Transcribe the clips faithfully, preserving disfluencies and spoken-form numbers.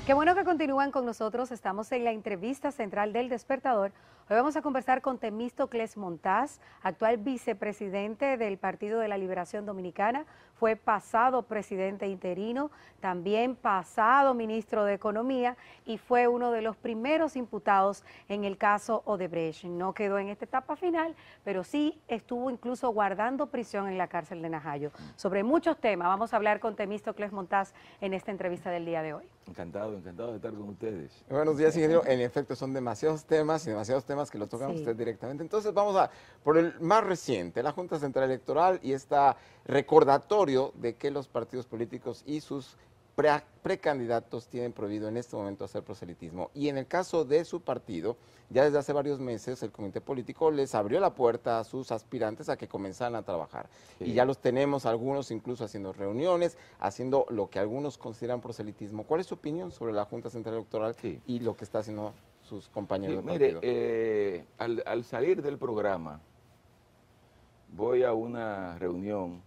Qué bueno que continúan con nosotros. Estamos en la entrevista central del Despertador. Hoy vamos a conversar con Temístocles Montaz, actual vicepresidente del Partido de la Liberación Dominicana. Fue pasado presidente interino, también pasado ministro de Economía y fue uno de los primeros imputados en el caso Odebrecht. No quedó en esta etapa final, pero sí estuvo incluso guardando prisión en la cárcel de Najayo. Sobre muchos temas vamos a hablar con Temístocles Montaz en esta entrevista del día de hoy. Encantado, encantado de estar con ustedes. Buenos días, ingeniero. En efecto, son demasiados temas y demasiados temas que lo tocan Sí. usted directamente. Entonces vamos a por el más reciente, la Junta Central Electoral y este recordatorio de que los partidos políticos y sus pre precandidatos tienen prohibido en este momento hacer proselitismo. Y en el caso de su partido, ya desde hace varios meses el comité político les abrió la puerta a sus aspirantes a que comenzaran a trabajar. Sí. Y ya los tenemos algunos incluso haciendo reuniones, haciendo lo que algunos consideran proselitismo. ¿Cuál es su opinión sobre la Junta Central Electoral sí. y lo que está haciendo sus compañeros sí, de mire, partido? eh, al, al salir del programa, voy a una reunión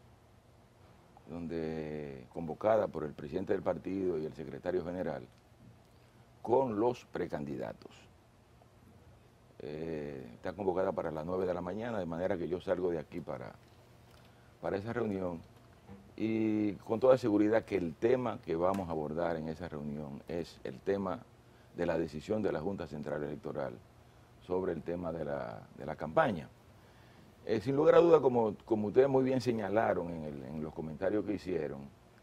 donde convocada por el presidente del partido y el secretario general con los precandidatos. Eh, está convocada para las nueve de la mañana, de manera que yo salgo de aquí para, para esa reunión y con toda seguridad que el tema que vamos a abordar en esa reunión es el tema de la decisión de la Junta Central Electoral sobre el tema de la, de la campaña. Eh, sin lugar a duda, como, como ustedes muy bien señalaron en, el, en los comentarios que hicieron,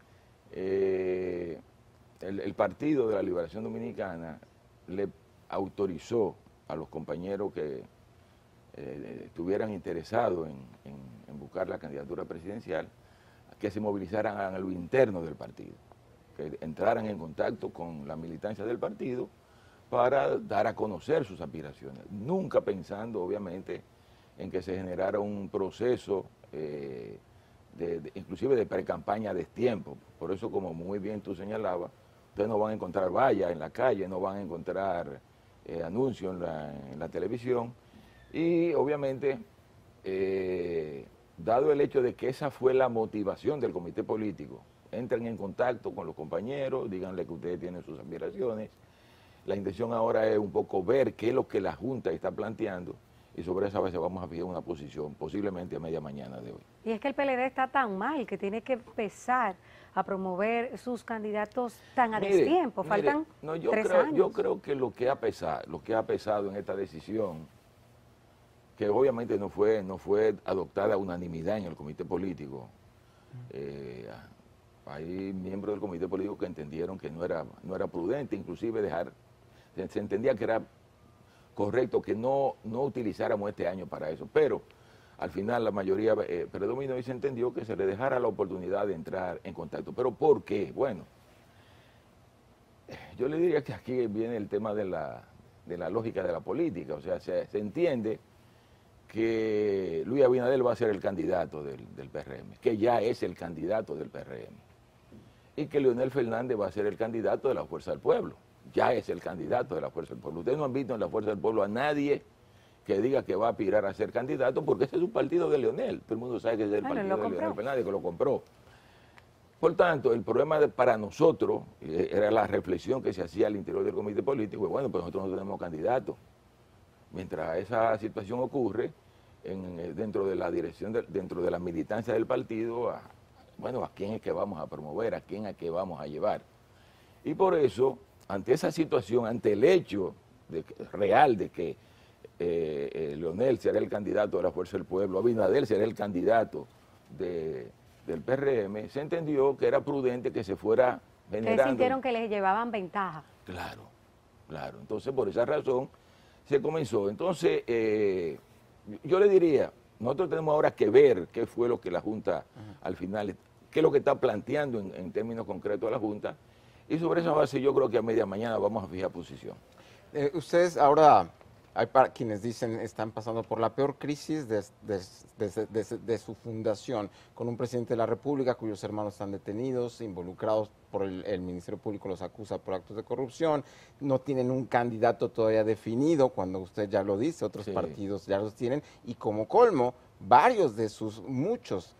eh, el, el Partido de la Liberación Dominicana le autorizó a los compañeros que eh, estuvieran interesados en, en, en buscar la candidatura presidencial que se movilizaran a lo interno del partido, que entraran en contacto con la militancia del partido para dar a conocer sus aspiraciones, nunca pensando, obviamente, en que se generara un proceso, eh, de, de, inclusive de pre-campaña a destiempo. Por eso, como muy bien tú señalabas, ustedes no van a encontrar vallas en la calle, no van a encontrar eh, anuncios en la, en la televisión. Y obviamente, eh, dado el hecho de que esa fue la motivación del comité político, entren en contacto con los compañeros, díganle que ustedes tienen sus aspiraciones. La intención ahora es un poco ver qué es lo que la Junta está planteando, y sobre esa base vamos a fijar una posición, posiblemente a media mañana de hoy. Y es que el P L D está tan mal que tiene que empezar a promover sus candidatos tan a Mire, destiempo, mire, faltan no, yo tres creo, años. Yo creo que lo que ha pesado, lo que ha pesado en esta decisión, que obviamente no fue, no fue adoptada a unanimidad en el comité político, eh, hay miembros del comité político que entendieron que no era, no era prudente, inclusive dejar, se, se entendía que era correcto que no, no utilizáramos este año para eso, pero al final la mayoría eh, predominó y se entendió que se le dejara la oportunidad de entrar en contacto. ¿Pero por qué? Bueno, yo le diría que aquí viene el tema de la, de la lógica de la política, o sea, se, se entiende que Luis Abinader va a ser el candidato del, del P R M, que ya es el candidato del P R M, y que Leonel Fernández va a ser el candidato de la Fuerza del Pueblo. Ya es el candidato de la Fuerza del Pueblo. Ustedes no han visto en la Fuerza del Pueblo a nadie que diga que va a aspirar a ser candidato, porque ese es un partido de Leonel. Todo el mundo sabe que es el bueno, partido de compró. Leonel Fernández, que lo compró. Por tanto, el problema de, para nosotros, eh, era la reflexión que se hacía al interior del comité político, y bueno, pues nosotros no tenemos candidato. Mientras esa situación ocurre, en, dentro de la dirección, de, dentro de la militancia del partido, a, bueno, ¿a quién es que vamos a promover? ¿A quién es que vamos a llevar? Y por eso, ante esa situación, ante el hecho de que, real de que eh, eh, Leonel será el candidato de la Fuerza del Pueblo, Abinader será el candidato de, del P R M, se entendió que era prudente que se fuera generando. Ustedes sintieron que les llevaban ventaja. Claro, claro. Entonces, por esa razón, se comenzó. Entonces, eh, yo le diría, nosotros tenemos ahora que ver qué fue lo que la Junta, uh-huh. al final, qué es lo que está planteando en, en términos concretos a la Junta. Y sobre esa base yo creo que a media mañana vamos a fijar posición. Eh, ustedes ahora, hay para quienes dicen están pasando por la peor crisis de, de, de, de, de su fundación, con un presidente de la República cuyos hermanos están detenidos, involucrados por el, el Ministerio Público, los acusa por actos de corrupción, no tienen un candidato todavía definido, cuando usted ya lo dice, otros sí. partidos ya los tienen, y como colmo, varios de sus, muchos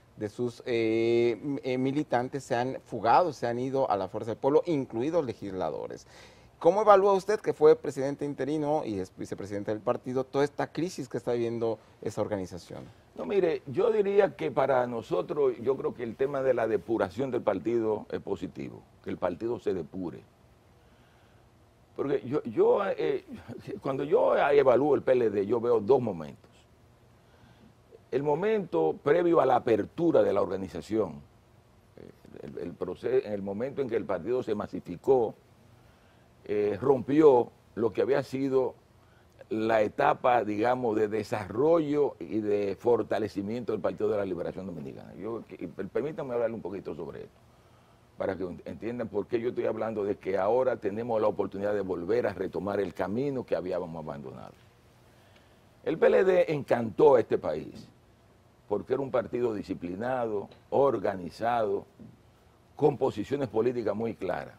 de sus eh, eh, militantes se han fugado, se han ido a la Fuerza del Pueblo, incluidos legisladores. ¿Cómo evalúa usted, que fue presidente interino y es vicepresidente del partido, toda esta crisis que está viviendo esa organización? No, mire, yo diría que para nosotros, yo creo que el tema de la depuración del partido es positivo, que el partido se depure. Porque yo, yo eh, cuando yo evalúo el P L D, yo veo dos momentos. El momento previo a la apertura de la organización, el, el proceso, en el momento en que el partido se masificó, eh, rompió lo que había sido la etapa, digamos, de desarrollo y de fortalecimiento del Partido de la Liberación Dominicana. Yo, permítanme hablarle un poquito sobre esto, para que entiendan por qué yo estoy hablando de que ahora tenemos la oportunidad de volver a retomar el camino que habíamos abandonado. El P L D encantó a este país, porque era un partido disciplinado, organizado, con posiciones políticas muy claras.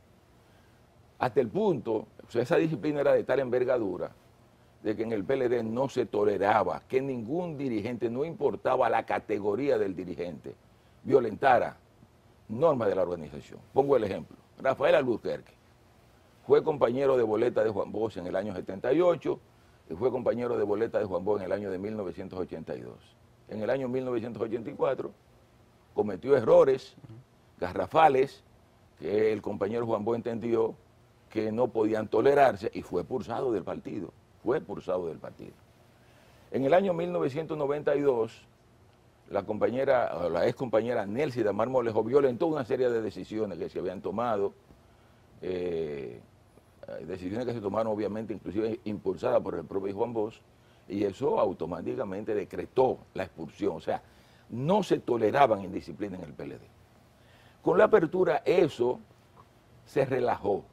Hasta el punto, o sea, esa disciplina era de tal envergadura, de que en el P L D no se toleraba que ningún dirigente, no importaba la categoría del dirigente, violentara normas de la organización. Pongo el ejemplo. Rafael Albuquerque fue compañero de boleta de Juan Bosch en el año setenta y ocho y fue compañero de boleta de Juan Bosch en el año de mil novecientos ochenta y dos. En el año mil novecientos ochenta y cuatro cometió errores garrafales que el compañero Juan Bosch entendió que no podían tolerarse y fue expulsado del partido. Fue expulsado del partido. En el año mil novecientos noventa y dos, la compañera, o la ex compañera Nelcy Damar Molejo violentó una serie de decisiones que se habían tomado, eh, decisiones que se tomaron obviamente inclusive impulsadas por el propio Juan Bosch, y eso automáticamente decretó la expulsión. O sea, no se toleraban indisciplina en el P L D. Con la apertura eso se relajó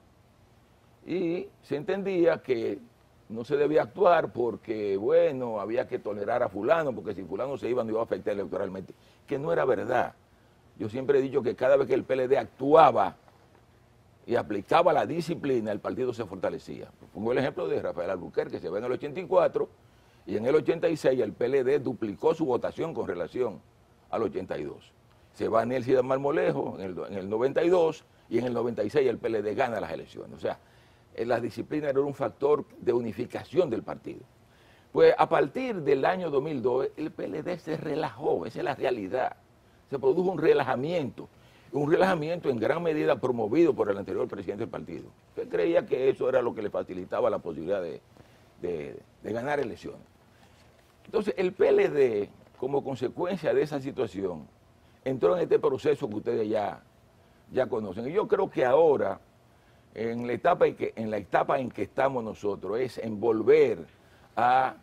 y se entendía que no se debía actuar porque, bueno, había que tolerar a fulano, porque si fulano se iba no iba a afectar electoralmente, que no era verdad. Yo siempre he dicho que cada vez que el P L D actuaba y aplicaba la disciplina, el partido se fortalecía. Pongo el ejemplo de Rafael Albuquerque, que se ve en el ochenta y cuatro, y en el ochenta y seis el P L D duplicó su votación con relación al ochenta y dos. Se va Nelcy Damar Molejo en el, en el noventa y dos, y en el noventa y seis el P L D gana las elecciones. O sea, la disciplina era un factor de unificación del partido. Pues a partir del año dos mil dos, el P L D se relajó, esa es la realidad. Se produjo un relajamiento, un relajamiento en gran medida promovido por el anterior presidente del partido, que creía que eso era lo que le facilitaba la posibilidad de, de, de ganar elecciones. Entonces, el P L D, como consecuencia de esa situación, entró en este proceso que ustedes ya, ya conocen. Y yo creo que ahora, En la, etapa en, que, en la etapa en que estamos nosotros, es en volver a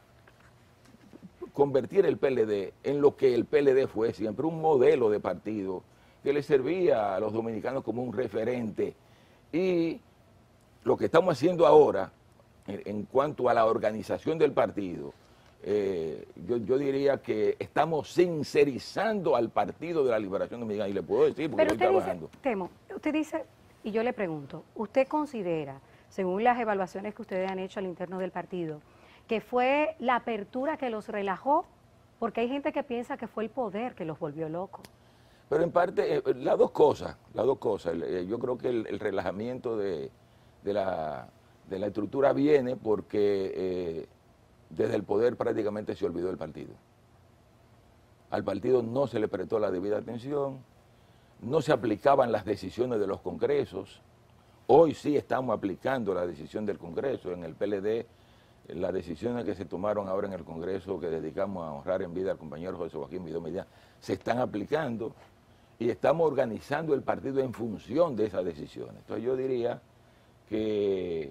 convertir el P L D en lo que el P L D fue siempre, un modelo de partido que le servía a los dominicanos como un referente. Y lo que estamos haciendo ahora, en, en cuanto a la organización del partido, eh, yo, yo diría que estamos sincerizando al Partido de la Liberación Dominicana, y le puedo decir porque Pero estoy usted trabajando. dice, Temo, usted dice... Y yo le pregunto, ¿usted considera, según las evaluaciones que ustedes han hecho al interno del partido, que fue la apertura que los relajó? Porque hay gente que piensa que fue el poder que los volvió locos. Pero en parte, eh, las dos cosas, las dos cosas. Eh, yo creo que el, el relajamiento de, de, la, de la estructura viene porque eh, desde el poder prácticamente se olvidó el partido. Al partido no se le prestó la debida atención, no se aplicaban las decisiones de los congresos. Hoy sí estamos aplicando la decisión del Congreso. En el P L D, las decisiones que se tomaron ahora en el Congreso, que dedicamos a honrar en vida al compañero José Joaquín Vidó Medina, se están aplicando y estamos organizando el partido en función de esas decisiones. Entonces yo diría que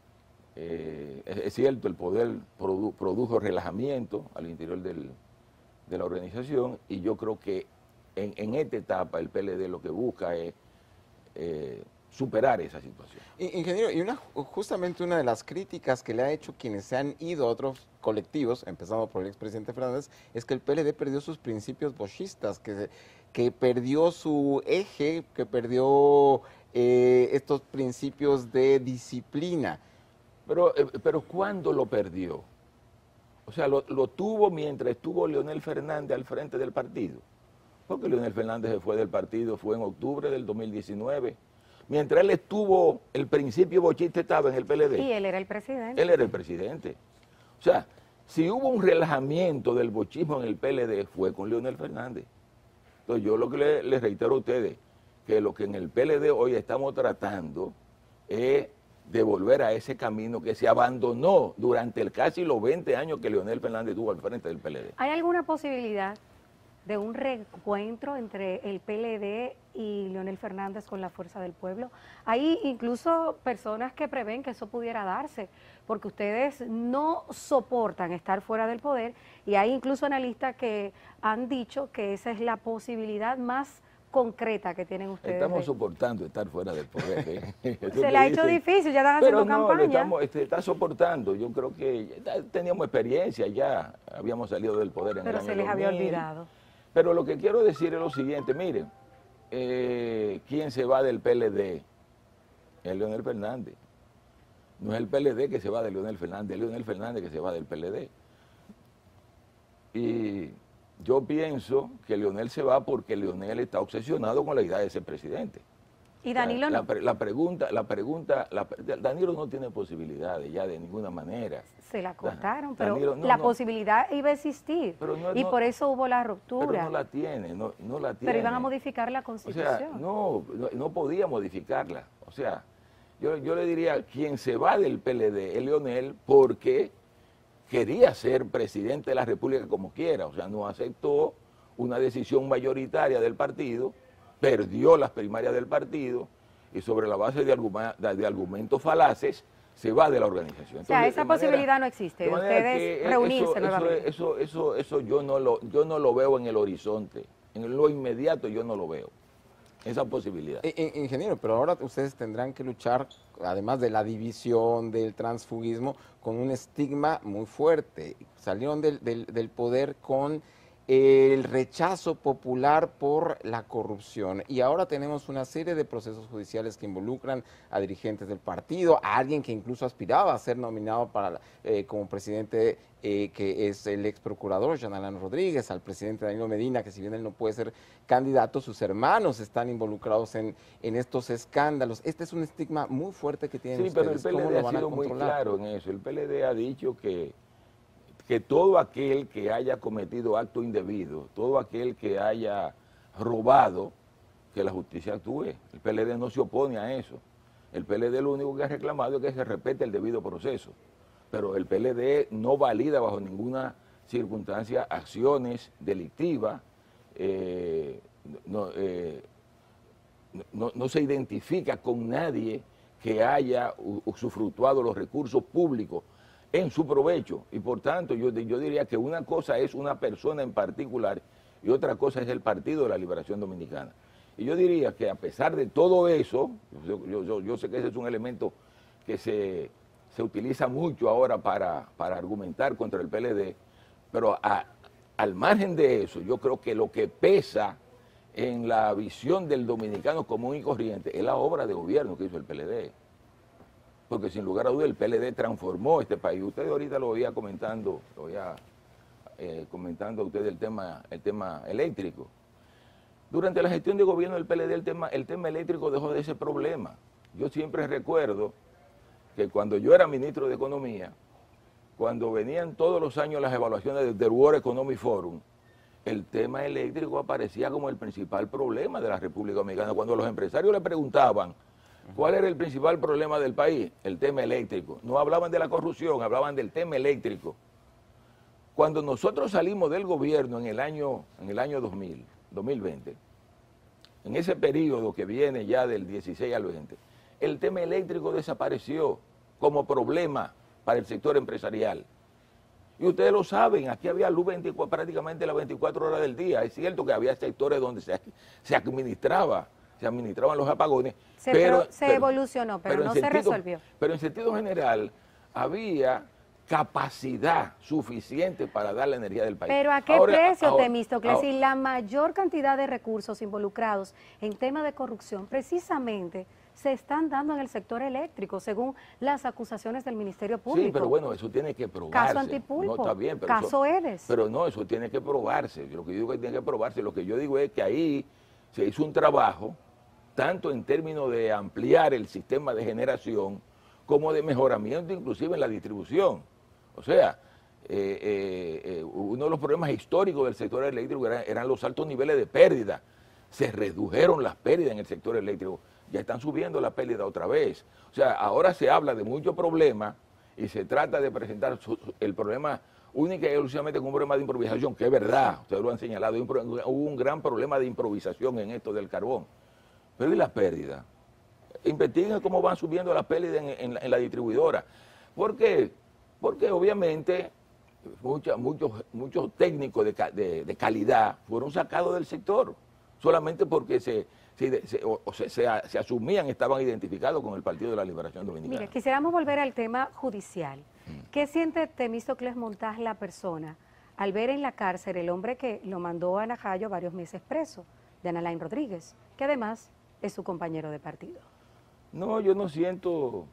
eh, es cierto, el poder produ produjo relajamiento al interior del, de la organización, y yo creo que En, en esta etapa el P L D lo que busca es eh, superar esa situación. Ingeniero, y una, justamente una de las críticas que le ha hecho quienes se han ido a otros colectivos, empezando por el expresidente Fernández, es que el P L D perdió sus principios bochistas, que, que perdió su eje, que perdió eh, estos principios de disciplina. Pero, eh, pero ¿cuándo lo perdió? O sea, lo, lo tuvo mientras estuvo Leonel Fernández al frente del partido. Porque Leonel Fernández se fue del partido, fue en octubre del dos mil diecinueve. Mientras él estuvo, el principio bochista estaba en el P L D. Y él era el presidente. Él era el presidente. O sea, si hubo un relajamiento del bochismo en el P L D, fue con Leonel Fernández. Entonces yo lo que les le reitero a ustedes, que lo que en el P L D hoy estamos tratando es de volver a ese camino que se abandonó durante el casi los veinte años que Leonel Fernández estuvo al frente del P L D. ¿Hay alguna posibilidad de un reencuentro entre el P L D y Leonel Fernández con la Fuerza del Pueblo? Hay incluso personas que prevén que eso pudiera darse, porque ustedes no soportan estar fuera del poder, y hay incluso analistas que han dicho que esa es la posibilidad más concreta que tienen ustedes. Estamos de... soportando estar fuera del poder. ¿eh? Se le ha hecho difícil, ya están haciendo pero no, campaña. Estamos, este, está soportando. Yo creo que ya teníamos experiencia, ya habíamos salido del poder en pero el año se les dos mil. Había olvidado. Pero lo que quiero decir es lo siguiente, miren, eh, ¿quién se va del P L D? Es Leonel Fernández. No es el P L D que se va de Leonel Fernández, es Leonel Fernández que se va del P L D. Y yo pienso que Leonel se va porque Leonel está obsesionado con la idea de ser presidente. ¿Y Danilo la, no? La, la pregunta, la pregunta, la, Danilo no tiene posibilidades ya de ninguna manera. Se la cortaron, pero Danilo, no, la no, posibilidad iba a existir, pero no, y no, por eso hubo la ruptura. Pero no la tiene, no, no la tiene. Pero iban a modificar la Constitución. O sea, no, no, no podía modificarla. O sea, yo, yo le diría, quien se va del P L D es Leonel porque quería ser presidente de la República como quiera, o sea, no aceptó una decisión mayoritaria del partido, perdió las primarias del partido y sobre la base de, arguma, de argumentos falaces se va de la organización. Entonces, o sea, esa posibilidad manera, no existe, de, de ustedes reunirse eso, nuevamente. Eso, eso, eso, eso yo, no lo, yo no lo veo en el horizonte, en lo inmediato yo no lo veo, esa posibilidad. Ingeniero, pero ahora ustedes tendrán que luchar, además de la división, del transfugismo, con un estigma muy fuerte. Salieron del, del, del poder con el rechazo popular por la corrupción, y ahora tenemos una serie de procesos judiciales que involucran a dirigentes del partido, a alguien que incluso aspiraba a ser nominado para eh, como presidente, eh, que es el ex procurador Jean Alain Rodríguez, al presidente Danilo Medina, que si bien él no puede ser candidato, sus hermanos están involucrados en, en estos escándalos. Este es un estigma muy fuerte que tienen sí, ustedes. Sí, pero el P L D ha sido muy claro en eso. El P L D ha dicho que que todo aquel que haya cometido acto indebido, todo aquel que haya robado, que la justicia actúe. El P L D no se opone a eso. El P L D lo único que ha reclamado es que se respete el debido proceso. Pero el P L D no valida bajo ninguna circunstancia acciones delictivas, eh, no, eh, no, no se identifica con nadie que haya usufructuado los recursos públicos en su provecho, y por tanto yo, yo diría que una cosa es una persona en particular y otra cosa es el Partido de la Liberación Dominicana. Y yo diría que a pesar de todo eso, yo, yo, yo sé que ese es un elemento que se, se utiliza mucho ahora para, para argumentar contra el P L D, pero a, al margen de eso, yo creo que lo que pesa en la visión del dominicano común y corriente es la obra de gobierno que hizo el P L D. Porque sin lugar a dudas el P L D transformó este país. Usted ahorita lo veía comentando, lo veía eh, comentando a usted el tema, el tema eléctrico. Durante la gestión de gobierno del P L D el tema, el tema eléctrico dejó de ser problema. Yo siempre recuerdo que cuando yo era ministro de Economía, cuando venían todos los años las evaluaciones del World Economic Forum, el tema eléctrico aparecía como el principal problema de la República Dominicana. Cuando los empresarios le preguntaban ¿cuál era el principal problema del país? El tema eléctrico. No hablaban de la corrupción, hablaban del tema eléctrico. Cuando nosotros salimos del gobierno en el año, en el año dos mil, dos mil veinte, en ese periodo que viene ya del dieciséis al veinte, el tema eléctrico desapareció como problema para el sector empresarial. Y ustedes lo saben, aquí había luz veinticuatro, prácticamente las veinticuatro horas del día. Es cierto que había sectores donde se, se administraba se administraban los apagones, se, pero, pero se pero, evolucionó, pero, pero no sentido, se resolvió. Pero en sentido general había capacidad suficiente para dar la energía del país. Pero ¿a qué ahora, precio, ahora, Temístocles? ahora, y la mayor cantidad de recursos involucrados en temas de corrupción precisamente se están dando en el sector eléctrico, según las acusaciones del Ministerio Público. Sí, pero bueno, eso tiene que probarse. Caso Antipulpo, no, está bien, pero caso eso, Edes. Pero no, eso tiene que probarse. Yo lo que digo es que tiene que probarse. Lo que yo digo es que ahí se hizo un trabajo, tanto en términos de ampliar el sistema de generación, como de mejoramiento inclusive en la distribución. O sea, eh, eh, eh, uno de los problemas históricos del sector eléctrico eran, eran los altos niveles de pérdida. Se redujeron las pérdidas en el sector eléctrico, ya están subiendo la pérdida otra vez. O sea, ahora se habla de muchos problemas y se trata de presentar su, el problema única y exclusivamente como un problema de improvisación, que es verdad, ustedes lo han señalado, hubo un gran problema de improvisación en esto del carbón. Pero ¿y la pérdida? Investiguen cómo van subiendo las pérdidas en, en, la, en la distribuidora. ¿Por qué? Porque obviamente mucha, muchos, muchos técnicos de, de, de calidad fueron sacados del sector, solamente porque se, se, se, o, o se, se, se asumían, estaban identificados con el Partido de la Liberación Dominicana. Mire, quisiéramos volver al tema judicial. ¿Qué siente Temístocles Montás, la persona, al ver en la cárcel el hombre que lo mandó a Najayo varios meses preso, Jan Alain Rodríguez, que además es su compañero de partido? No, yo no siento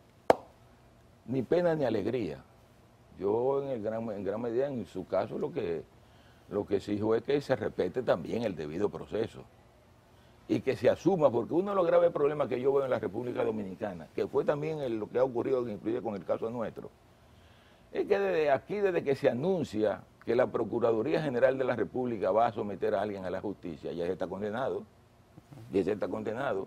ni pena ni alegría. Yo en, el gran, en gran medida, en su caso, lo que, lo que exijo es que se respete también el debido proceso y que se asuma, porque uno de los graves problemas que yo veo en la República Dominicana, que fue también el, lo que ha ocurrido, incluye con el caso nuestro, es que desde aquí, desde que se anuncia que la Procuraduría General de la República va a someter a alguien a la justicia, ya se está condenado, ya se está condenado.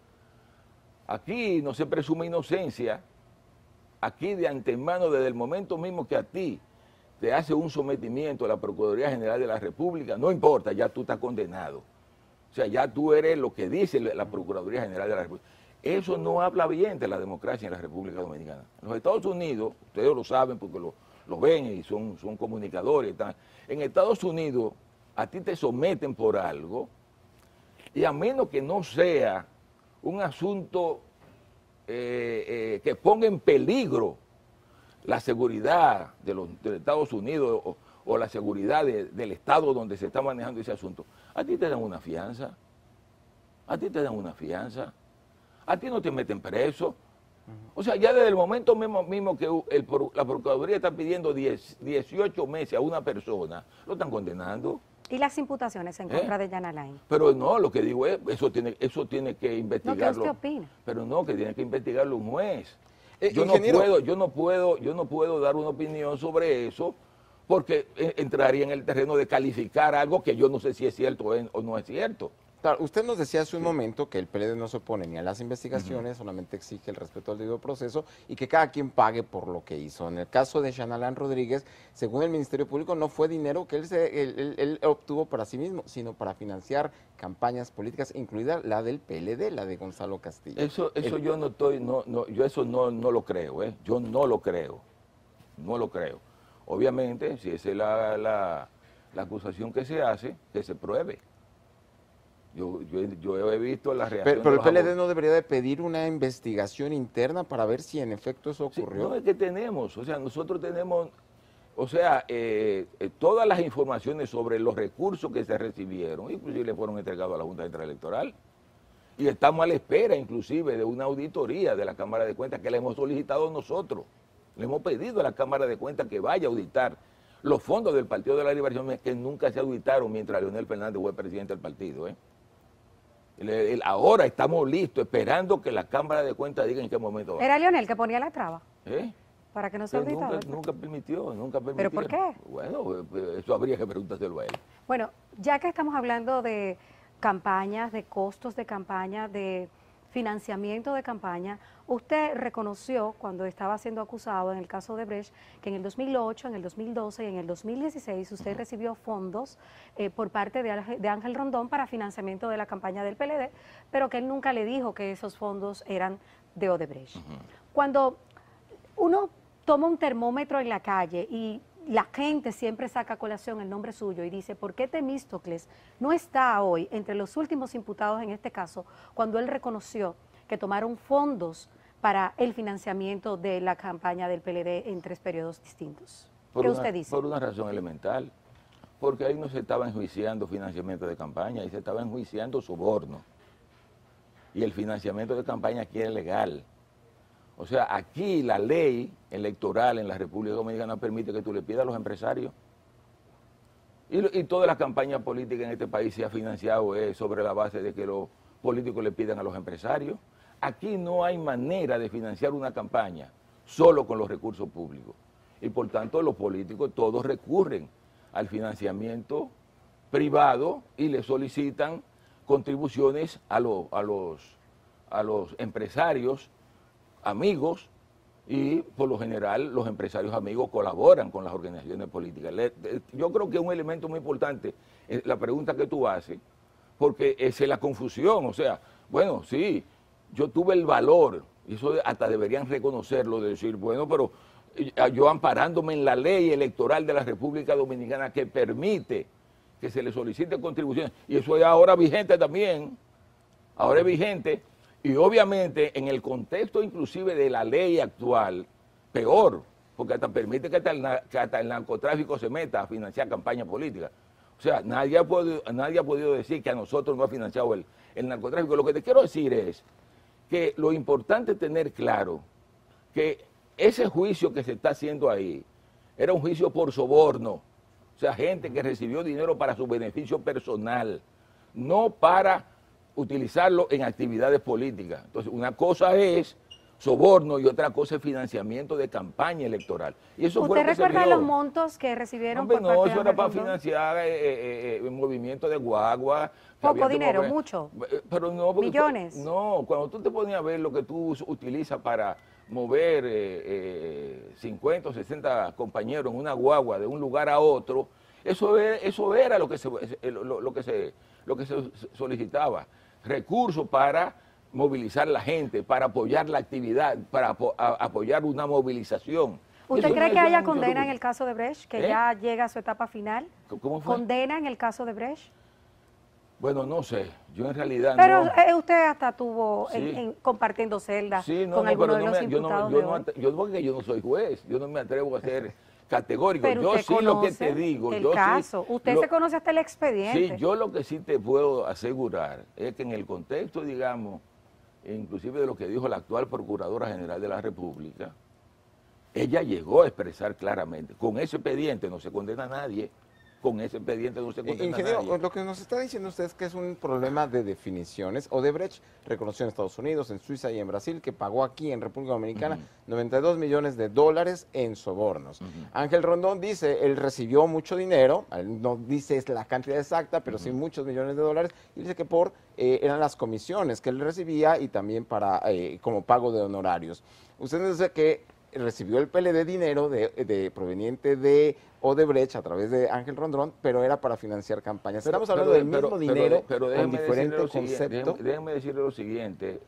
Aquí no se presume inocencia, aquí de antemano, desde el momento mismo que a ti te hace un sometimiento a la Procuraduría General de la República, no importa, ya tú estás condenado. O sea, ya tú eres lo que dice la Procuraduría General de la República. Eso no habla bien de la democracia en la República Dominicana. En los Estados Unidos, ustedes lo saben porque lo, lo ven y son, son comunicadores. Están. En Estados Unidos, a ti te someten por algo y a menos que no sea un asunto eh, eh, que ponga en peligro la seguridad de los, de Estados Unidos o, o la seguridad de, del Estado donde se está manejando ese asunto, a ti te dan una fianza, a ti te dan una fianza, a ti no te meten preso. O sea, ya desde el momento mismo, mismo que el, la Procuraduría está pidiendo diez, dieciocho meses a una persona, lo están condenando. ¿Y las imputaciones en ¿Eh? contra de Jan Alain? Pero no, lo que digo es, eso tiene, eso tiene que investigarlo. No, ¿qué usted opina? Pero no, que tiene que investigarlo un juez. Eh, yo ingeniero, no puedo, yo no puedo, yo no puedo dar una opinión sobre eso, porque entraría en el terreno de calificar algo que yo no sé si es cierto o no es cierto. Claro, usted nos decía hace un sí. momento que el P L D no se opone ni a las investigaciones, uh-huh. solamente exige el respeto al debido proceso y que cada quien pague por lo que hizo. En el caso de Jan Alain Rodríguez, según el Ministerio Público, no fue dinero que él, se, él, él, él obtuvo para sí mismo, sino para financiar campañas políticas, incluida la del P L D, la de Gonzalo Castillo. Eso, eso el, yo no estoy, no, no, yo eso no, no lo creo, ¿eh? Yo no lo creo, no lo creo. Obviamente, si esa es la, la, la acusación que se hace, que se pruebe. Yo, yo, yo he visto la reacción. Pero, pero de el P L D abogados. no debería de pedir una investigación interna para ver si en efecto eso Sí, ocurrió. no es que tenemos, o sea, nosotros tenemos, o sea, eh, eh, todas las informaciones sobre los recursos que se recibieron, inclusive fueron entregados a la Junta Central Electoral. Y estamos a la espera, inclusive, de una auditoría de la Cámara de Cuentas que le hemos solicitado nosotros. Le hemos pedido a la Cámara de Cuentas que vaya a auditar los fondos del Partido de la Liberación que nunca se auditaron mientras Leonel Fernández fue presidente del partido, ¿eh? Ahora estamos listos, esperando que la Cámara de Cuentas diga en qué momento va. ¿Era Leonel que ponía la traba? ¿Eh? Para que no se auditara. Nunca, nunca permitió, nunca permitió. ¿Pero por qué? Bueno, eso habría que preguntárselo a él. Bueno, ya que estamos hablando de campañas, de costos de campaña, de financiamiento de campaña, usted reconoció cuando estaba siendo acusado en el caso de Brecht que en el dos mil ocho, en el dos mil doce y en el dos mil dieciséis usted uh-huh. recibió fondos eh, por parte de, de Ángel Rondón para financiamiento de la campaña del P L D, pero que él nunca le dijo que esos fondos eran de Odebrecht. Uh-huh. Cuando uno toma un termómetro en la calle y la gente siempre saca a colación el nombre suyo y dice, ¿por qué Temístocles no está hoy entre los últimos imputados en este caso cuando él reconoció que tomaron fondos para el financiamiento de la campaña del P L D en tres periodos distintos? Por ¿Qué una, usted dice? Por una razón elemental, porque ahí no se estaba enjuiciando financiamiento de campaña, ahí se estaba enjuiciando soborno. y el financiamiento de campaña aquí es legal. O sea, aquí la ley electoral en la República Dominicana permite que tú le pidas a los empresarios. Y, y toda la campaña política en este país se ha financiado eh, sobre la base de que los políticos le pidan a los empresarios. Aquí no hay manera de financiar una campaña solo con los recursos públicos. Y por tanto los políticos todos recurren al financiamiento privado y le solicitan contribuciones a, lo, a, los, a los empresarios amigos, y por lo general los empresarios amigos colaboran con las organizaciones políticas. Yo creo que es un elemento muy importante la pregunta que tú haces, porque esa es la confusión. O sea, bueno, sí, yo tuve el valor, y eso hasta deberían reconocerlo, de decir, bueno, pero yo amparándome en la ley electoral de la República Dominicana que permite que se le solicite contribuciones, y eso es ahora vigente también, ahora es vigente. Y obviamente en el contexto inclusive de la ley actual, peor, porque hasta permite que hasta el, que hasta el narcotráfico se meta a financiar campañas políticas. O sea, nadie ha podido, nadie ha podido decir que a nosotros no ha financiado el, el narcotráfico. Lo que te quiero decir es que lo importante es tener claro que ese juicio que se está haciendo ahí era un juicio por soborno. O sea, gente que recibió dinero para su beneficio personal, no para utilizarlo en actividades políticas. Entonces, una cosa es soborno y otra cosa es financiamiento de campaña electoral. Y eso ¿Usted fue lo que recuerda se vio. los montos que recibieron Hombre, por no, parte de eso era Ángel para Rondón? financiar eh, eh, eh, movimiento de guagua. Poco dinero, mucho. Pero no, porque, millones. No, cuando tú te ponías a ver lo que tú utilizas para mover eh, eh, cincuenta o sesenta compañeros en una guagua de un lugar a otro, eso era, eso era lo que se, lo, lo que se, lo que se solicitaba. Recursos para movilizar la gente, para apoyar la actividad, para apo a, apoyar una movilización. ¿Usted Eso cree no que es haya mucho condena lucro. en el caso de Brecht, que ¿Eh? ya llega a su etapa final? ¿Cómo fue? ¿Condena en el caso de Brecht? Bueno, no sé, yo en realidad Pero no... eh, usted hasta tuvo Sí. en, en, compartiendo celda Sí, no, con no, algunos pero de no los me, yo imputados no, yo de no, hoy. ate- yo, porque yo no soy juez, yo no me atrevo a ser categórico. Pero Yo usted sí lo que conoce te digo, el yo sí caso. Usted lo- se conoce hasta el expediente. Sí, yo lo que sí te puedo asegurar es que en el contexto, digamos, inclusive de lo que dijo la actual Procuradora General de la República, ella llegó a expresar claramente, con ese expediente no se condena a nadie, con ese expediente no se condena Ingeniero, a nadie. lo que nos está diciendo usted es que es un problema de definiciones. Odebrecht reconoció en Estados Unidos, en Suiza y en Brasil que pagó aquí en República Dominicana Ujú. noventa y dos millones de dólares en sobornos. Ujú. Ángel Rondón dice, él recibió mucho dinero, él no dice es la cantidad exacta, pero sí muchos millones de dólares, y dice que por eh, eran las comisiones que él recibía y también para eh, como pago de honorarios. Usted nos dice que recibió el P L D dinero de, de proveniente de Odebrecht a través de Ángel Rondón, pero era para financiar campañas. Pero- Estamos hablando pero- del pero- mismo pero- dinero pero con déjeme diferente decirle lo siguiente, concepto. déjeme, déjeme decirle lo siguiente,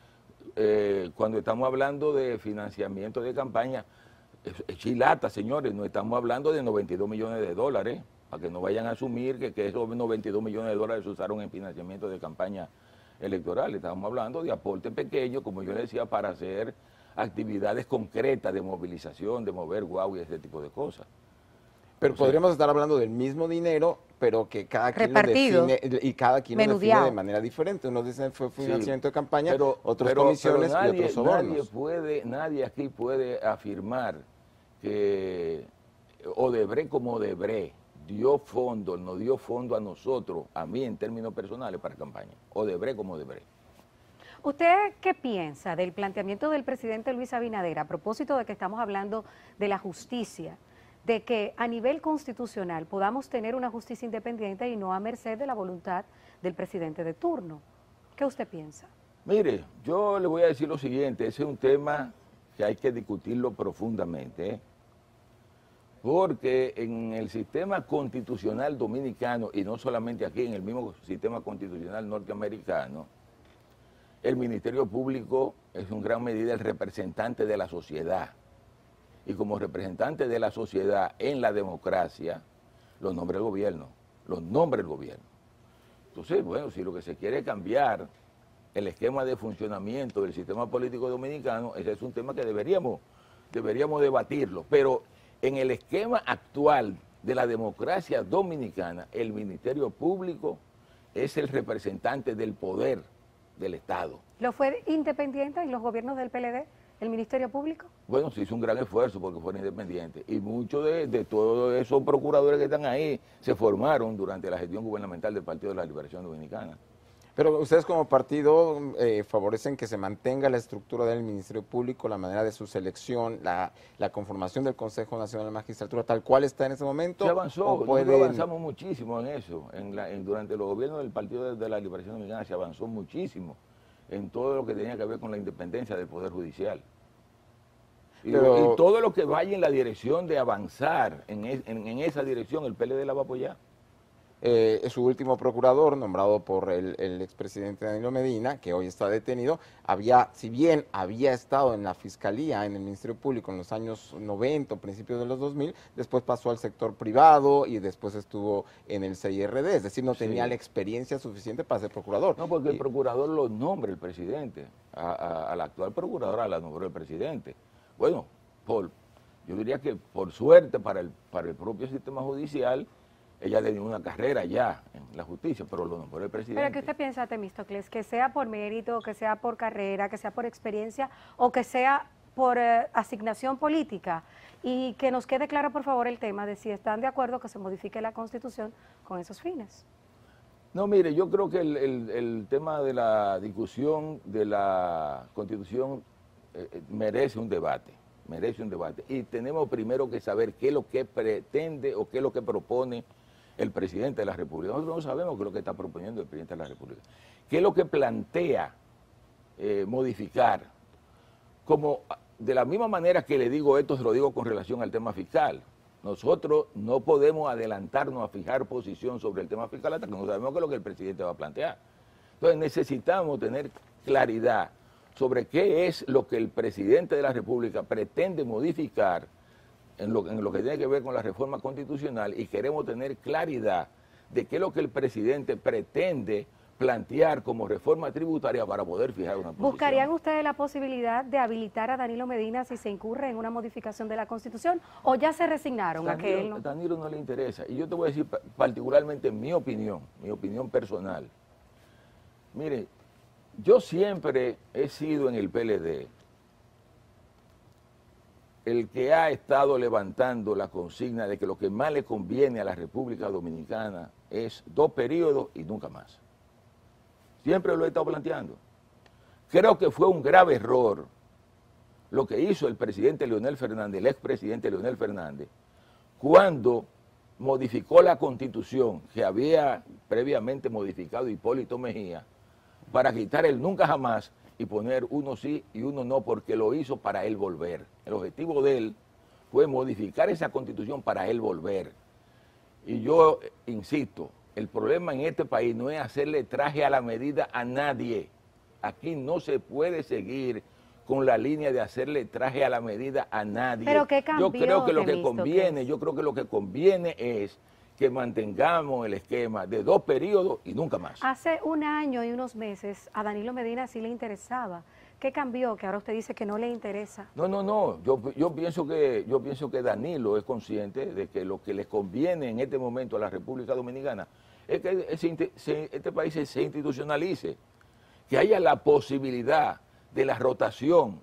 eh, cuando estamos hablando de financiamiento de campaña, es, es chilata, señores, no estamos hablando de noventa y dos millones de dólares, para que no vayan a asumir que, que esos noventa y dos millones de dólares se usaron en financiamiento de campaña electoral. Estamos hablando de aportes pequeños, como yo le decía, para hacer actividades concretas de movilización, de mover guau y ese tipo de cosas. Pero O sea, podríamos estar hablando del mismo dinero, pero que cada quien lo Repartido. define y cada quien lo define Menudeado. de manera diferente. Unos dicen fue Sí, financiamiento de campaña, pero- otros pero- comisiones pero nadie, y otros sobornos. Nadie, puede, nadie aquí puede afirmar que Odebrecht como Odebrecht dio fondo, nos dio fondo a nosotros, a mí en términos personales para campaña. Odebrecht como Odebrecht. ¿Usted qué piensa del planteamiento del presidente Luis Abinader a propósito de que estamos hablando de la justicia, de que a nivel constitucional podamos tener una justicia independiente y no a merced de la voluntad del presidente de turno? ¿Qué usted piensa? Mire, yo le voy a decir lo siguiente, ese es un tema que hay que discutirlo profundamente, ¿eh? Porque en el sistema constitucional dominicano, y no solamente aquí, en el mismo sistema constitucional norteamericano, el Ministerio Público es en gran medida el representante de la sociedad. Y como representante de la sociedad en la democracia, los nombra el gobierno, los nombra el gobierno. Entonces, bueno, si lo que se quiere es cambiar el esquema de funcionamiento del sistema político dominicano, ese es un tema que deberíamos, deberíamos debatirlo. Pero en el esquema actual de la democracia dominicana, el Ministerio Público es el representante del poder del Estado. ¿Lo fue independiente en los gobiernos del P L D, el Ministerio Público? Bueno, se hizo un gran esfuerzo porque fuera independiente y muchos de, de todos esos procuradores que están ahí se formaron durante la gestión gubernamental del Partido de la Liberación Dominicana. Pero ustedes como partido eh, favorecen que se mantenga la estructura del Ministerio Público, la manera de su selección, la, la conformación del Consejo Nacional de Magistratura, tal cual está en ese momento. Se avanzó, pueden... nosotros avanzamos muchísimo en eso. En la, en, durante los gobiernos del Partido de, de la Liberación Dominicana se avanzó muchísimo en todo lo que tenía que ver con la independencia del Poder Judicial. Y, Pero... y todo lo que vaya en la dirección de avanzar en, es, en, en esa dirección, el P L D la va a apoyar. Eh, su último procurador, nombrado por el, el expresidente Danilo Medina, que hoy está detenido, había, si bien había estado en la Fiscalía, en el Ministerio Público en los años noventa, principios de los dos mil, después pasó al sector privado y después estuvo en el C I R D, es decir, no tenía sí. la experiencia suficiente para ser procurador. No, porque y, el procurador lo nombra el presidente, a, a, a la actual procuradora la nombró el presidente. Bueno, por, yo diría que por suerte para el, para el propio sistema judicial, ella tenía una carrera ya en la justicia, pero lo nombró el presidente. ¿Pero qué usted piensa, Temístocles? Que sea por mérito, que sea por carrera, que sea por experiencia o que sea por eh, asignación política. Y que nos quede claro, por favor, el tema de si están de acuerdo que se modifique la Constitución con esos fines. No, mire, yo creo que el, el, el tema de la discusión de la Constitución eh, merece un debate, merece un debate. Y tenemos primero que saber qué es lo que pretende o qué es lo que propone el presidente de la República. Nosotros no sabemos qué es lo que está proponiendo el presidente de la República. ¿Qué es lo que plantea eh, modificar? Como de la misma manera que le digo esto, se lo digo con relación al tema fiscal. Nosotros no podemos adelantarnos a fijar posición sobre el tema fiscal hasta que no sabemos qué es lo que el presidente va a plantear. Entonces necesitamos tener claridad sobre qué es lo que el presidente de la República pretende modificar En lo, en lo que tiene que ver con la reforma constitucional y queremos tener claridad de qué es lo que el presidente pretende plantear como reforma tributaria para poder fijar una posición. ¿Buscarían ustedes la posibilidad de habilitar a Danilo Medina si se incurre en una modificación de la Constitución o ya se resignaron Danilo, a que él no? Danilo no le interesa. Y yo te voy a decir particularmente mi opinión, mi opinión personal. Mire, yo siempre he sido en el P L D el que ha estado levantando la consigna de que lo que más le conviene a la República Dominicana es dos periodos y nunca más. Siempre lo he estado planteando. Creo que fue un grave error lo que hizo el presidente Leonel Fernández, el expresidente Leonel Fernández, cuando modificó la Constitución que había previamente modificado Hipólito Mejía para quitar el nunca jamás y poner uno sí y uno no, porque lo hizo para él volver. El objetivo de él fue modificar esa Constitución para él volver. Y yo insisto, el problema en este país no es hacerle traje a la medida a nadie. Aquí no se puede seguir con la línea de hacerle traje a la medida a nadie. ¿Pero qué cambió, yo creo que lo que Temístocles? conviene, yo creo que lo que conviene es que mantengamos el esquema de dos periodos y nunca más. Hace un año y unos meses a Danilo Medina sí le interesaba. ¿Qué cambió que ahora usted dice que no le interesa? No, no, no. Yo, yo, pienso que, yo pienso que Danilo es consciente de que lo que le conviene en este momento a la República Dominicana es que ese, se, este país se, se institucionalice, que haya la posibilidad de la rotación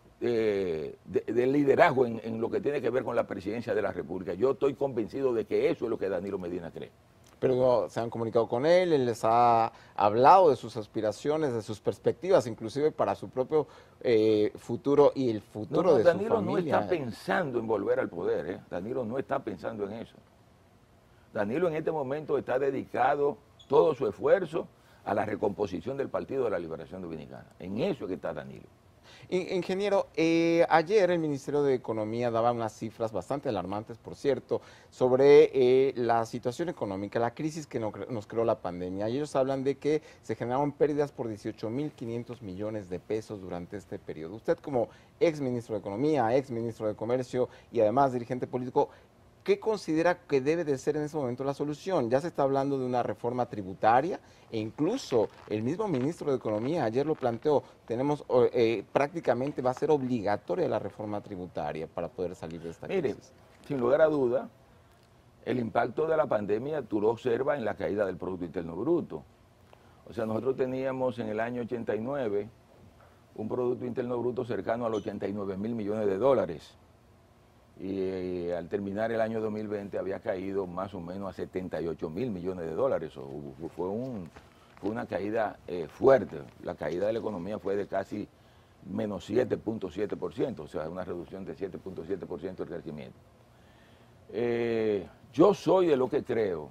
Eh, de, de liderazgo en, en lo que tiene que ver con la presidencia de la República. Yo estoy convencido de que eso es lo que Danilo Medina cree. Pero se han comunicado con él, él les ha hablado de sus aspiraciones, de sus perspectivas, inclusive para su propio eh, futuro y el futuro no, no, de Danilo su familia. no está pensando en volver al poder, ¿eh? Danilo no está pensando en eso. Danilo en este momento está dedicado todo su esfuerzo a la recomposición del Partido de la Liberación Dominicana. En eso es que está Danilo. Ingeniero, eh, ayer el Ministerio de Economía daba unas cifras bastante alarmantes, por cierto, sobre eh, la situación económica, la crisis que no, nos creó la pandemia. Y ellos hablan de que se generaron pérdidas por dieciocho mil quinientos millones de pesos durante este periodo. Usted como ex ministro de Economía, ex ministro de Comercio y además dirigente político, ¿qué considera que debe de ser en ese momento la solución? Ya se está hablando de una reforma tributaria e incluso el mismo ministro de Economía ayer lo planteó, tenemos eh, prácticamente va a ser obligatoria la reforma tributaria para poder salir de esta Mire, crisis. sin lugar a duda, el impacto de la pandemia tú lo observas en la caída del Producto Interno Bruto. O sea, nosotros teníamos en el año ochenta y nueve un Producto Interno Bruto cercano a los ochenta y nueve mil millones de dólares. Y eh, al terminar el año dos mil veinte había caído más o menos a setenta y ocho mil millones de dólares. O, fue, un, fue una caída eh, fuerte. La caída de la economía fue de casi menos siete punto siete por ciento, o sea, una reducción de siete punto siete por ciento del crecimiento. Eh, yo soy de lo que creo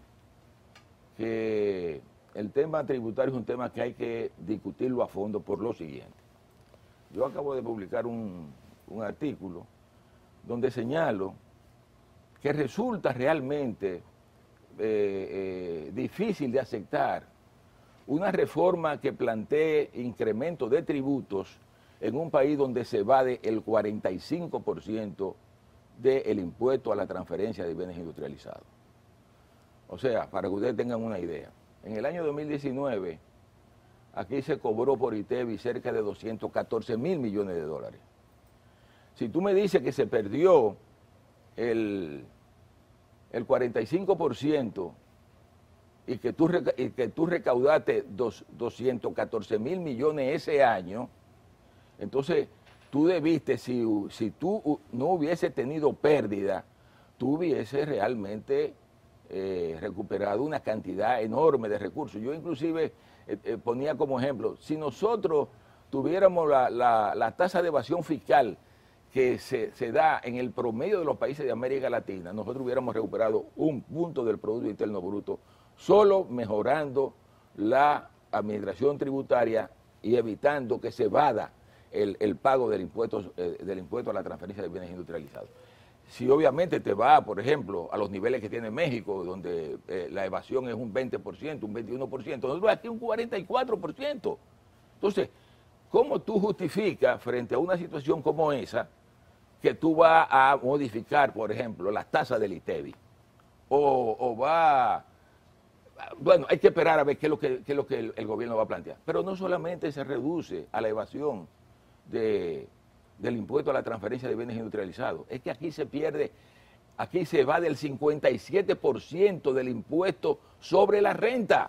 que el tema tributario es un tema que hay que discutirlo a fondo por lo siguiente. Yo acabo de publicar un, un artículo donde señalo que resulta realmente eh, eh, difícil de aceptar una reforma que plantee incremento de tributos en un país donde se evade el cuarenta y cinco por ciento del impuesto a la transferencia de bienes industrializados. O sea, para que ustedes tengan una idea, en el año dos mil diecinueve, aquí se cobró por ITEVI cerca de doscientos catorce mil millones de dólares. Si tú me dices que se perdió el, el cuarenta y cinco por ciento y que tú, y que tú recaudaste dos, doscientos catorce mil millones ese año, entonces tú debiste, si, si tú no hubiese tenido pérdida, tú hubiese realmente eh, recuperado una cantidad enorme de recursos. Yo inclusive eh, eh, ponía como ejemplo, si nosotros tuviéramos la, la, la tasa de evasión fiscal que se, se da en el promedio de los países de América Latina, nosotros hubiéramos recuperado un punto del Producto Interno Bruto solo mejorando la administración tributaria y evitando que se evada el, el pago del impuesto, eh, del impuesto a la transferencia de bienes industrializados. Si obviamente te va, por ejemplo, a los niveles que tiene México, donde eh, la evasión es un veinte por ciento, un veintiuno por ciento, nosotros aquí un cuarenta y cuatro por ciento. Entonces, ¿cómo tú justificas frente a una situación como esa que tú vas a modificar, por ejemplo, las tasas del ITEVI? O, o va... Bueno, hay que esperar a ver qué es lo que, qué es lo que el, el gobierno va a plantear. Pero no solamente se reduce a la evasión de, del impuesto a la transferencia de bienes industrializados, es que aquí se pierde, aquí se va del cincuenta y siete por ciento del impuesto sobre la renta.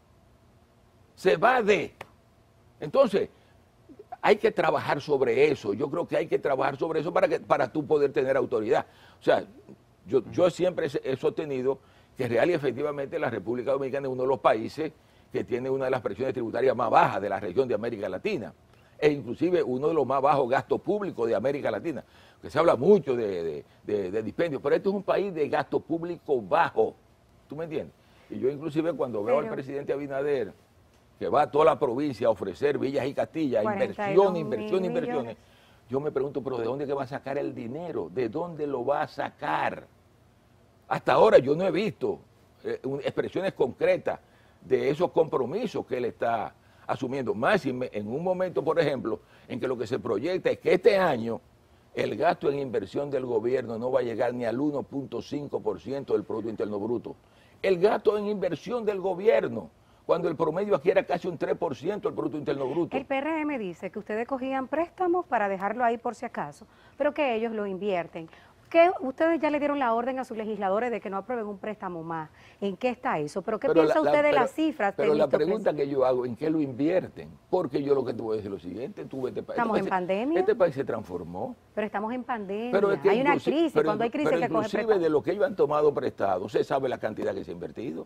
Se va de... Entonces, hay que trabajar sobre eso. Yo creo que hay que trabajar sobre eso para, que, para tú poder tener autoridad. O sea, yo, yo siempre he sostenido que real y efectivamente la República Dominicana es uno de los países que tiene una de las presiones tributarias más bajas de la región de América Latina, e inclusive uno de los más bajos gastos públicos de América Latina, que se habla mucho de, de, de, de dispendio, pero este es un país de gasto público bajo, ¿tú me entiendes? Y yo inclusive cuando veo pero... al presidente Abinader, que va a toda la provincia a ofrecer villas y castillas, inversión, inversión, inversiones, yo me pregunto, pero ¿de dónde es que va a sacar el dinero? ¿De dónde lo va a sacar? Hasta ahora yo no he visto eh, expresiones concretas de esos compromisos que él está asumiendo. Más en, en un momento, por ejemplo, en que lo que se proyecta es que este año el gasto en inversión del gobierno no va a llegar ni al uno punto cinco por ciento del Producto Interno Bruto. El gasto en inversión del gobierno, cuando el promedio aquí era casi un tres por ciento del Producto Interno Bruto. El P R M dice que ustedes cogían préstamos para dejarlo ahí por si acaso, pero que ellos lo invierten. ¿Qué, ustedes ya le dieron la orden a sus legisladores de que no aprueben un préstamo más? ¿En qué está eso? ¿Pero qué pero piensa la, usted la, de pero, las cifras? Pero la pregunta que yo hago, ¿en qué lo invierten? Porque yo lo que te voy a decir es lo siguiente, tú vete para Estamos este en país, pandemia. Este país se transformó. Pero estamos en pandemia, pero es que hay una crisis, pero, cuando hay crisis pero que coge inclusive prestado. De lo que ellos han tomado prestado, ¿usted sabe la cantidad que se ha invertido?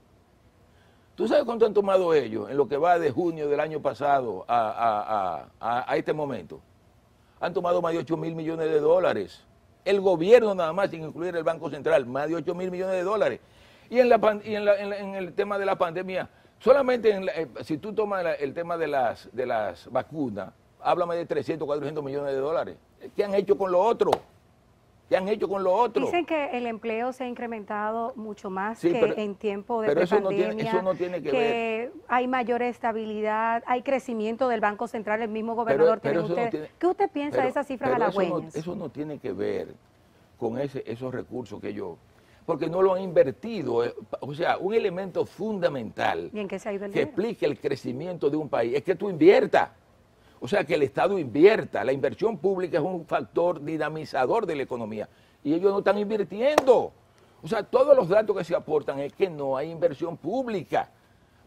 ¿Tú sabes cuánto han tomado ellos en lo que va de junio del año pasado a, a, a, a, a este momento? Han tomado más de ocho mil millones de dólares. El gobierno nada más, sin incluir el Banco Central, más de ocho mil millones de dólares. Y en, la, y en, la, en, la, en el tema de la pandemia, solamente en la, eh, si tú tomas la, el tema de las, de las vacunas, háblame de trescientos, cuatrocientos millones de dólares. ¿Qué han hecho con lo otro? ¿Qué han hecho con lo otro? Dicen que el empleo se ha incrementado mucho más sí, que pero, en tiempo de pero eso pandemia, no tiene, eso no tiene que, que ver. Hay mayor estabilidad, hay crecimiento del Banco Central, el mismo gobernador pero, pero tiene usted. No tiene, ¿Qué usted piensa pero, de esas cifras pero halagüeñas? Eso no, eso no tiene que ver con ese, esos recursos que yo... Porque no lo han invertido. O sea, un elemento fundamental ¿Y en qué se ha ido el que dinero? explique el crecimiento de un país es que tú inviertas. O sea, que el Estado invierta. La inversión pública es un factor dinamizador de la economía. Y ellos no están invirtiendo. O sea, todos los datos que se aportan es que no hay inversión pública.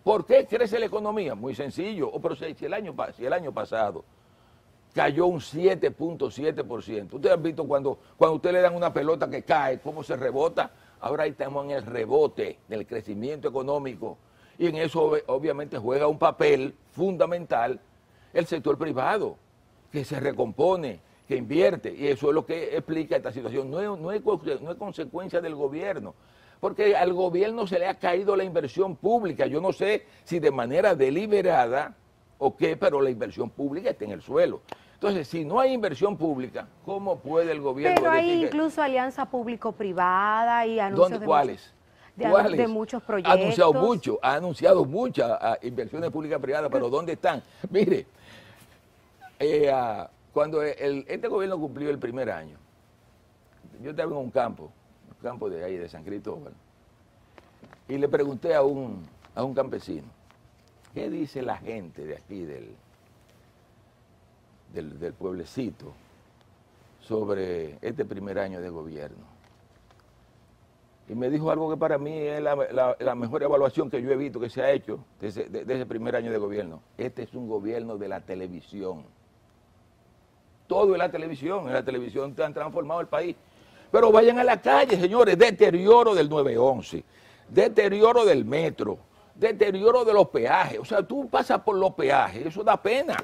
¿Por qué crece la economía? Muy sencillo. Oh, pero si el año, si el año pasado cayó un siete punto siete por ciento. Ustedes han visto cuando, cuando ustedes le dan una pelota que cae, cómo se rebota. Ahora estamos en el rebote del crecimiento económico. Y en eso obviamente juega un papel fundamental el sector privado, que se recompone, que invierte. Y eso es lo que explica esta situación. No es, no es, no es consecuencia del gobierno. Porque al gobierno se le ha caído la inversión pública. Yo no sé si de manera deliberada o qué, pero la inversión pública está en el suelo. Entonces, si no hay inversión pública, ¿cómo puede el gobierno Pero hay decir incluso alianza público-privada y anuncios ¿dónde, de, ¿cuáles? muchos, de, ¿Cuáles? de muchos proyectos. Ha anunciado mucho, ha anunciado muchas ah, inversiones públicas privadas, pero ¿dónde están? Mire, eh, ah, cuando el, este gobierno cumplió el primer año, yo estaba en un campo, un campo de ahí, de San Cristóbal, y le pregunté a un, a un campesino, ¿qué dice la gente de aquí, del, del, del pueblecito, sobre este primer año de gobierno? Y me dijo algo que para mí es la, la, la mejor evaluación que yo he visto que se ha hecho de ese, de, de ese primer año de gobierno. Este es un gobierno de la televisión. Todo es la televisión, en la televisión te han transformado el país. Pero vayan a la calle, señores, deterioro del nueve once, deterioro del metro, deterioro de los peajes. O sea, tú pasas por los peajes, eso da pena.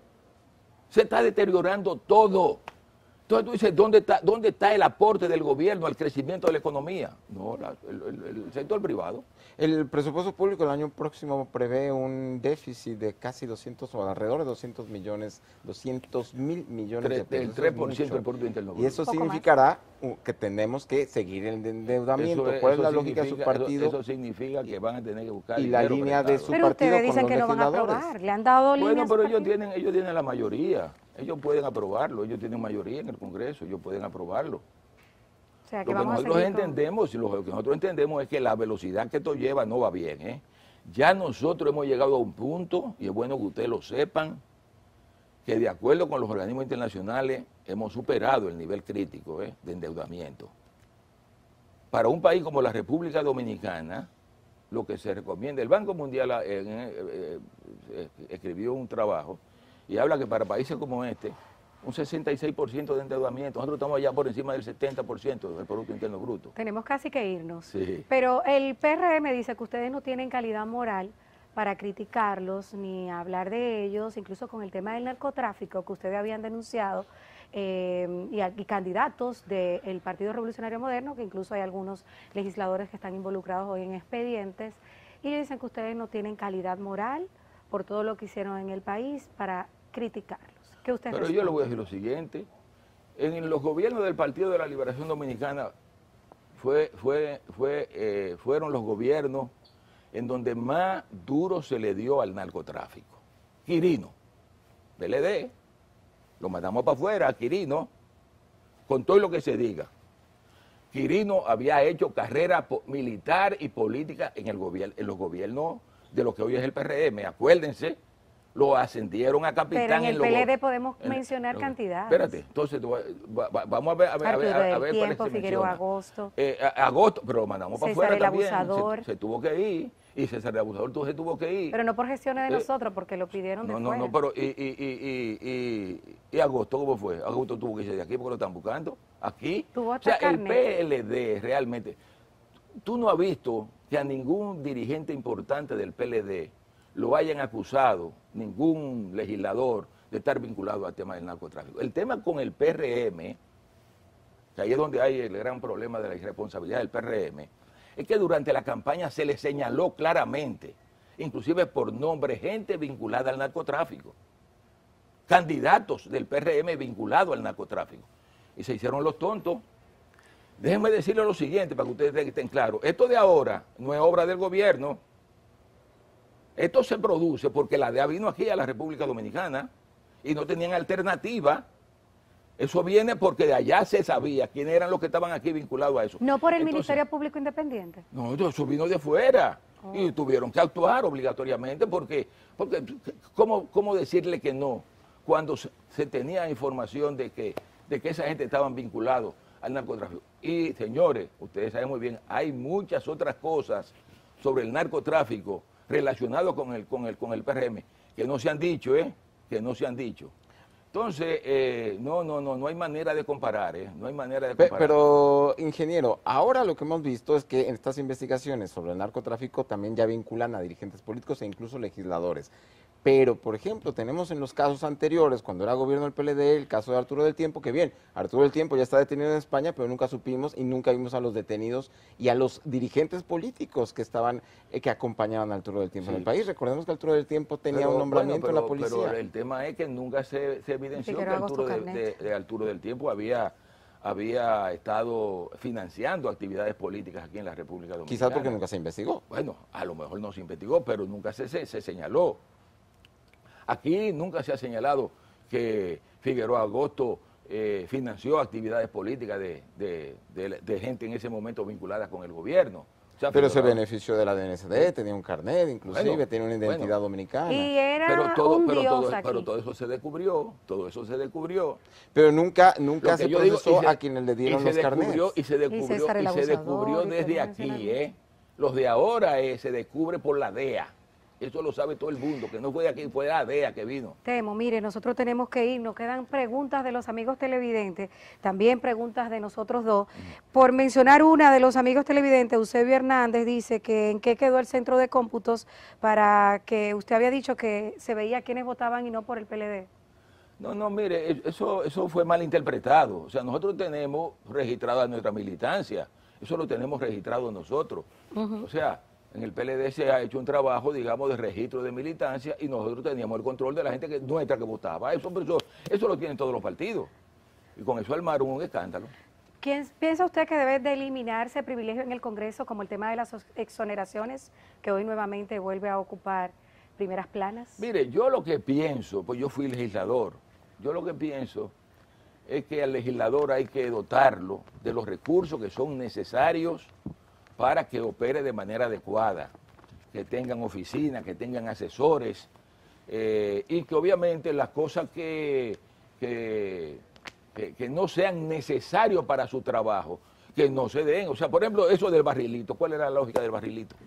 Se está deteriorando todo. Entonces tú dices, ¿dónde está, dónde está el aporte del gobierno al crecimiento de la economía? No, la, el, el, el sector privado. El presupuesto público el año próximo prevé un déficit de casi doscientos o alrededor de doscientos millones, doscientos mil millones de pesos. El tres por ciento del Producto Interno Bruto. Y eso significará más. que tenemos que seguir el endeudamiento. Eso, ¿Cuál eso es la lógica de su partido? Eso, eso significa que van a tener que buscar y la línea de su pero partido ustedes dicen con que los no van a legisladores. aprobar, le han dado Bueno, líneas. pero ellos tienen, ellos tienen la mayoría. Ellos pueden aprobarlo, ellos tienen mayoría en el Congreso, ellos pueden aprobarlo. O sea, que Lo que vamos nosotros a seguir entendemos, y lo que nosotros entendemos es que la velocidad que esto lleva no va bien, ¿eh? Ya nosotros hemos llegado a un punto, y es bueno que ustedes lo sepan, que de acuerdo con los organismos internacionales hemos superado el nivel crítico, ¿eh?, de endeudamiento. Para un país como la República Dominicana, lo que se recomienda, el Banco Mundial eh, eh, eh, escribió un trabajo y habla que para países como este, un sesenta y seis por ciento de endeudamiento, nosotros estamos allá por encima del setenta por ciento del Producto Interno Bruto. Tenemos casi que irnos. Sí. Pero el P R M dice que ustedes no tienen calidad moral para criticarlos ni hablar de ellos, incluso con el tema del narcotráfico que ustedes habían denunciado, eh, y, y candidatos del Partido Revolucionario Moderno, que incluso hay algunos legisladores que están involucrados hoy en expedientes, y ellos dicen que ustedes no tienen calidad moral por todo lo que hicieron en el país para criticarlos. ¿Qué usted Pero responde? yo le voy a decir lo siguiente, en los gobiernos del Partido de la Liberación Dominicana fue, fue, fue, eh, fueron los gobiernos en donde más duro se le dio al narcotráfico. Quirino, P L D, lo mandamos para afuera, Quirino, con todo lo que se diga. Quirino había hecho carrera militar y política en, el gobierno, en los gobiernos de lo que hoy es el P R M, acuérdense, lo ascendieron a capitán. Pero en el en P L D los, podemos en, mencionar en, cantidades. Espérate, entonces tú, va, va, vamos a ver, a ver, a ver, a ver, a ver cuál Tiempo, se Figueroa, menciona. Agosto. Eh, a, agosto, pero lo mandamos para César afuera el también. Abusador. Se, se tuvo que ir, y César el Abusador tú, se tuvo que ir. Pero no por gestiones de Eh, nosotros, porque lo pidieron de No, no, fuera. no, pero y, y, y, y, y, y agosto, ¿cómo fue? Agosto tuvo que irse de aquí porque lo están buscando. Aquí. Tuvo O sea, hasta el carnet. P L D realmente. Tú no has visto que a ningún dirigente importante del P L D lo hayan acusado, ningún legislador, de estar vinculado al tema del narcotráfico. El tema con el P R M, que ahí es donde hay el gran problema de la irresponsabilidad del P R M, es que durante la campaña se le señaló claramente, inclusive por nombre, gente vinculada al narcotráfico, candidatos del P R M vinculados al narcotráfico, y se hicieron los tontos. Déjenme decirle lo siguiente para que ustedes estén claros, esto de ahora no es obra del gobierno, esto se produce porque la D E A vino aquí a la República Dominicana y no tenían alternativa. Eso viene porque de allá se sabía quiénes eran los que estaban aquí vinculados a eso. No por el Entonces, Ministerio Público Independiente. No, eso vino de fuera. Oh. Y tuvieron que actuar obligatoriamente porque, porque ¿cómo, cómo decirle que no? Cuando se, se tenía información de que, de que esa gente estaban vinculados al narcotráfico. Y señores, ustedes saben muy bien, hay muchas otras cosas sobre el narcotráfico relacionados con el, con el, con el P R M, que no se han dicho, ¿eh? Que no se han dicho. Entonces, eh, no, no, no, no hay manera de comparar, ¿eh? No hay manera de comparar. Pero, ingeniero, ahora lo que hemos visto es que en estas investigaciones sobre el narcotráfico también ya vinculan a dirigentes políticos e incluso legisladores. Pero, por ejemplo, tenemos en los casos anteriores, cuando era gobierno del P L D, el caso de Arturo del Tiempo, que bien, Arturo del Tiempo ya está detenido en España, pero nunca supimos y nunca vimos a los detenidos y a los dirigentes políticos que estaban, eh, que acompañaban a Arturo del Tiempo sí. en el país. Recordemos que Arturo del Tiempo tenía pero, un nombramiento bueno, pero, en la policía. Pero el tema es que nunca se, se evidenció que Arturo, de, de, de Arturo del Tiempo había... había estado financiando actividades políticas aquí en la República Dominicana. Quizás porque nunca se investigó. Bueno, a lo mejor no se investigó, pero nunca se, se, se señaló. Aquí nunca se ha señalado que Figueroa Agosto eh, financió actividades políticas de, de, de, de gente en ese momento vinculada con el gobierno. O sea, pero se benefició de la D N S D, tenía un carnet, inclusive, bueno, tenía una identidad bueno, dominicana. Y era pero todo, un pero, dios todo, aquí. pero todo eso se descubrió, todo eso se descubrió. Pero nunca, nunca se procesó digo, se, a quienes le dieron los carnets. Y se descubrió, y, y se descubrió desde aquí, ¿eh? Los de ahora eh, se descubre por la D E A. Eso lo sabe todo el mundo, que no fue de aquí, fue de la D E A que vino. Temo, mire, nosotros tenemos que ir, nos quedan preguntas de los amigos televidentes, también preguntas de nosotros dos. Mm. Por mencionar una de los amigos televidentes, Eusebio Hernández dice que en qué quedó el centro de cómputos para que usted había dicho que se veía quiénes votaban y no por el P L D. No, no, mire, eso, eso fue mal interpretado. O sea, nosotros tenemos registrada nuestra militancia, eso lo tenemos registrado nosotros. Uh-huh. O sea, en el P L D se ha hecho un trabajo, digamos, de registro de militancia y nosotros teníamos el control de la gente que, nuestra que votaba. Eso, eso, eso lo tienen todos los partidos. Y con eso armaron un escándalo. ¿Quién piensa usted que debe de eliminarse privilegio en el Congreso, como el tema de las exoneraciones, que hoy nuevamente vuelve a ocupar primeras planas? Mire, yo lo que pienso, pues yo fui legislador, yo lo que pienso es que al legislador hay que dotarlo de los recursos que son necesarios para que opere de manera adecuada, que tengan oficinas, que tengan asesores, eh, y que obviamente las cosas que, que, que, que no sean necesarios para su trabajo, que no se den. O sea, por ejemplo, eso del barrilito, ¿cuál era la lógica del barrilito?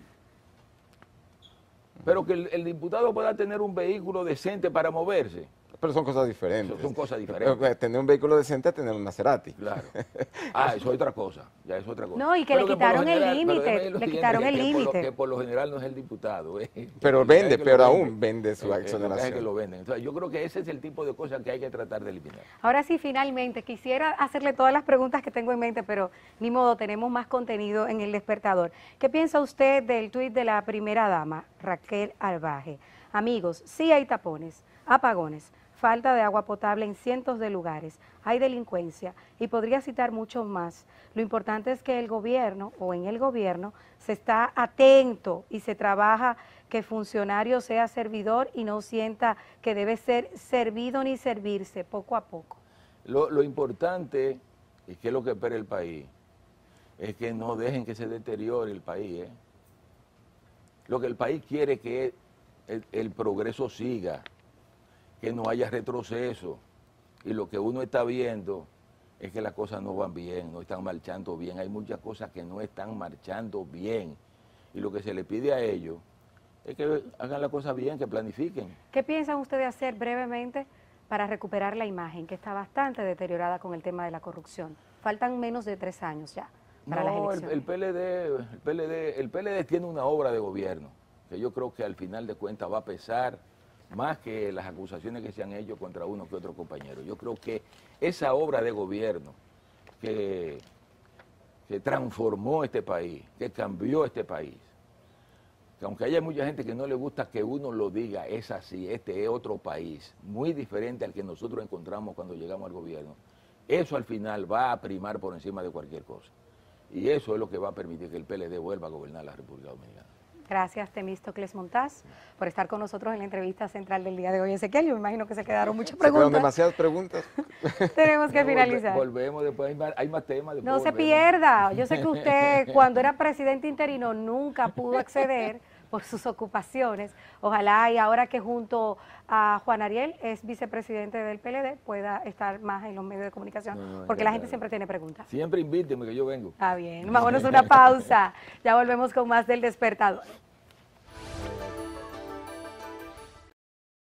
Pero que el, el diputado pueda tener un vehículo decente para moverse. Pero son cosas diferentes. Son cosas diferentes. Tener un vehículo decente a tener un Maserati. Claro. Ah, eso es otra cosa. Ya es otra cosa. No, y que pero le quitaron que el límite. Le quitaron el límite. Que por lo general no es el diputado. ¿eh? Pero vende, pero aún vende su eh, exoneración. Eh, que lo venden. Entonces, yo creo que ese es el tipo de cosas que hay que tratar de eliminar. Ahora sí, finalmente, quisiera hacerle todas las preguntas que tengo en mente, pero ni modo, tenemos más contenido en El Despertador. ¿Qué piensa usted del tuit de la primera dama, Raquel Arbaje? Amigos, sí hay tapones, apagones, falta de agua potable en cientos de lugares, hay delincuencia y podría citar muchos más. Lo importante es que el gobierno o en el gobierno se está atento y se trabaja que funcionario sea servidor y no sienta que debe ser servido ni servirse poco a poco. Lo, lo importante, y que es lo que espera el país, es que no dejen que se deteriore el país. ¿eh? Lo que el país quiere es que el, el progreso siga, que no haya retroceso, y lo que uno está viendo es que las cosas no van bien, no están marchando bien, hay muchas cosas que no están marchando bien, y lo que se le pide a ellos es que hagan las cosas bien, que planifiquen. ¿Qué piensan ustedes hacer brevemente para recuperar la imagen, que está bastante deteriorada con el tema de la corrupción? Faltan menos de tres años ya para las elecciones. No, el, el P L D, el P L D, el P L D tiene una obra de gobierno, que yo creo que al final de cuentas va a pesar más que las acusaciones que se han hecho contra uno que otro compañero. Yo creo que esa obra de gobierno que, que transformó este país, que cambió este país, que aunque haya mucha gente que no le gusta que uno lo diga, es así, este es otro país, muy diferente al que nosotros encontramos cuando llegamos al gobierno, eso al final va a primar por encima de cualquier cosa. Y eso es lo que va a permitir que el P L D vuelva a gobernar la República Dominicana. Gracias, Temístocles Montaz, por estar con nosotros en la entrevista central del día de hoy. Ezequiel, yo me imagino que se quedaron muchas preguntas. Se quedaron demasiadas preguntas. Tenemos que finalizar. Volvemos, después hay más, hay más temas. No volvemos. se pierda. Yo sé que usted, cuando era presidente interino, nunca pudo acceder por sus ocupaciones. Ojalá y ahora que junto a Juan Ariel es vicepresidente del P L D, pueda estar más en los medios de comunicación, no, no, porque la gente siempre tiene preguntas. Siempre invíteme que yo vengo. Está bien, vámonos a una pausa. Ya volvemos con más del Despertador.